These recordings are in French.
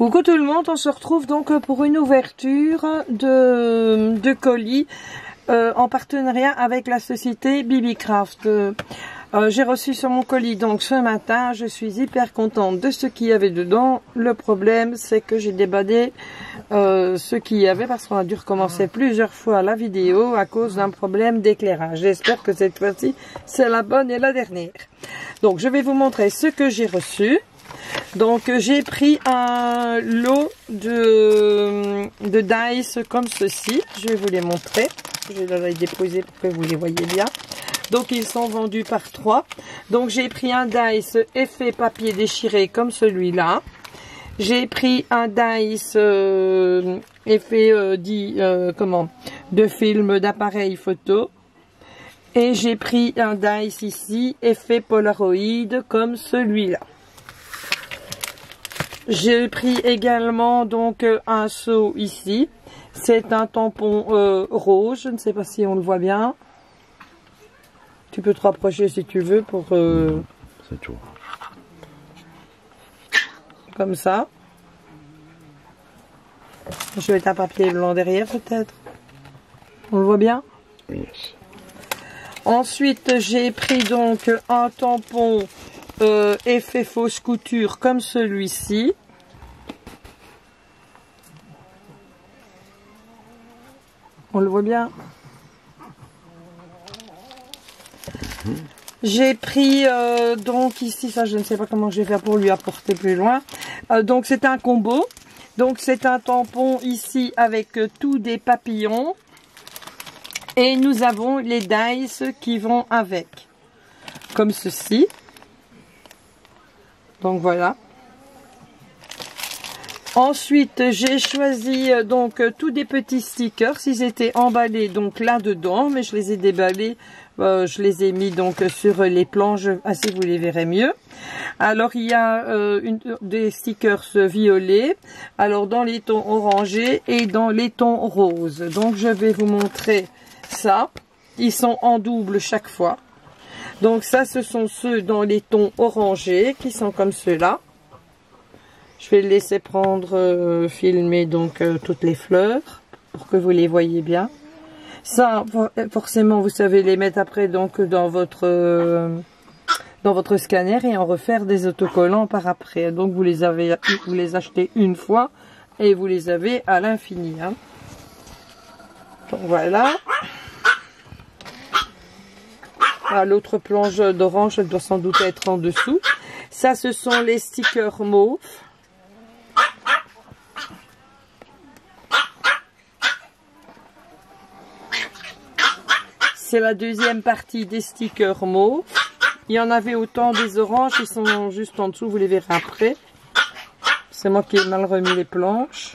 Coucou tout le monde, on se retrouve donc pour une ouverture de colis en partenariat avec la société Bibicraft. J'ai reçu sur mon colis donc ce matin, je suis hyper contente de ce qu'il y avait dedans. Le problème c'est que j'ai débadé ce qu'il y avait parce qu'on a dû recommencer plusieurs fois la vidéo à cause d'un problème d'éclairage. J'espère que cette fois-ci c'est la bonne et la dernière. Donc je vais vous montrer ce que j'ai reçu. Donc j'ai pris un lot de dice comme ceci, je vais vous les montrer, je vais les déposer pour que vous les voyez bien. Donc ils sont vendus par 3. Donc j'ai pris un dice effet papier déchiré comme celui-là. J'ai pris un dice effet de film d'appareil photo. Et j'ai pris un dice ici effet Polaroid comme celui-là. J'ai pris également donc un seau ici. C'est un tampon rose. Je ne sais pas si on le voit bien. Tu peux te rapprocher si tu veux pour... C'est tout. Comme ça. Je vais mettre un papier blanc derrière peut-être. On le voit bien? Oui. Ensuite, j'ai pris donc un tampon effet fausse couture comme celui-ci. On le voit bien. J'ai pris donc ici, ça je ne sais pas comment je vais faire pour lui apporter plus loin. Donc c'est un combo. Donc c'est un tampon ici avec tous des papillons. Et nous avons les dice qui vont avec. Comme ceci. Donc voilà. Ensuite, j'ai choisi donc tous des petits stickers. Ils étaient emballés donc là-dedans, mais je les ai déballés. Je les ai mis donc sur les planches. Ainsi vous les verrez mieux. Alors il y a des stickers violets. Alors dans les tons orangés et dans les tons roses. Donc je vais vous montrer ça. Ils sont en double chaque fois. Donc ça, ce sont ceux dans les tons orangés qui sont comme ceux-là. Je vais le laisser prendre, filmer donc toutes les fleurs pour que vous les voyez bien. Ça, forcément, vous savez les mettre après donc dans votre scanner et en refaire des autocollants par après. Donc vous les achetez une fois et vous les avez à l'infini. Hein. Donc voilà. L'autre planche d'orange, elle doit sans doute être en dessous. Ça, ce sont les stickers mauves. C'est la deuxième partie des stickers mauves. Il y en avait autant des oranges, ils sont juste en dessous, vous les verrez après. C'est moi qui ai mal remis les planches.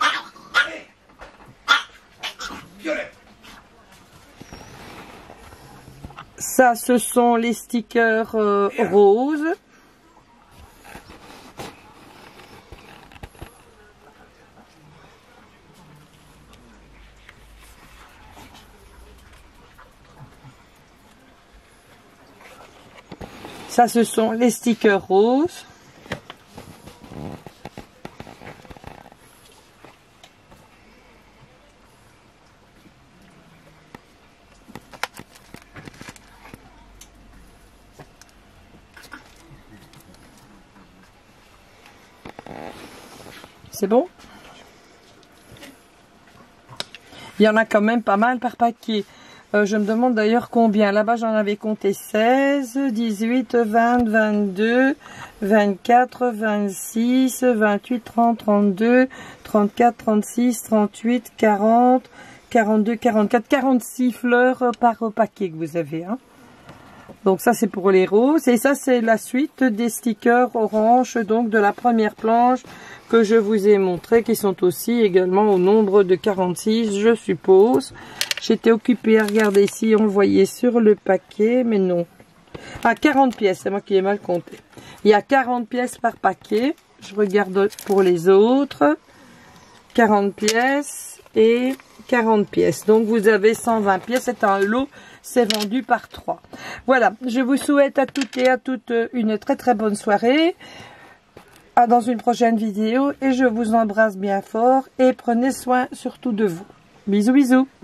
Ça, ce sont les stickers roses. Ça, ce sont les stickers roses. C'est bon? Il y en a quand même pas mal par paquet. Je me demande d'ailleurs combien. Là-bas, j'en avais compté 16, 18, 20, 22, 24, 26, 28, 30, 32, 34, 36, 38, 40, 42, 44, 46 fleurs par paquet que vous avez. Hein. Donc ça, c'est pour les roses. Et ça, c'est la suite des stickers orange, donc de la première planche que je vous ai montré, qui sont aussi également au nombre de 46, je suppose. J'étais occupée à regarder si on le voyait sur le paquet, mais non. Ah, 40 pièces, c'est moi qui ai mal compté. Il y a 40 pièces par paquet. Je regarde pour les autres. 40 pièces et 40 pièces. Donc vous avez 120 pièces, c'est un lot, c'est vendu par 3. Voilà, je vous souhaite à toutes et à toutes une très très bonne soirée. à dans une prochaine vidéo et je vous embrasse bien fort et prenez soin surtout de vous. Bisous bisous.